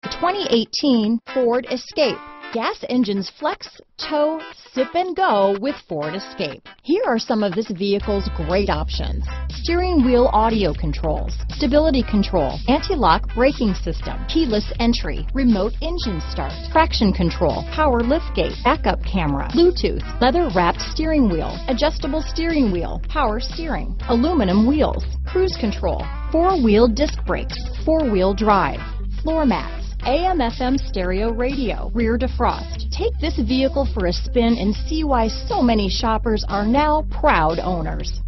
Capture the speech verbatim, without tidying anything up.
twenty eighteen Ford Escape. Gas engines flex, tow, sip and go with Ford Escape. Here are some of this vehicle's great options: steering wheel audio controls, stability control, anti-lock braking system, keyless entry, remote engine start, traction control, power liftgate, backup camera, Bluetooth, leather-wrapped steering wheel, adjustable steering wheel, power steering, aluminum wheels, cruise control, four-wheel disc brakes, four-wheel drive, floor mats, A M F M stereo radio, rear defrost. Take this vehicle for a spin and see why so many shoppers are now proud owners.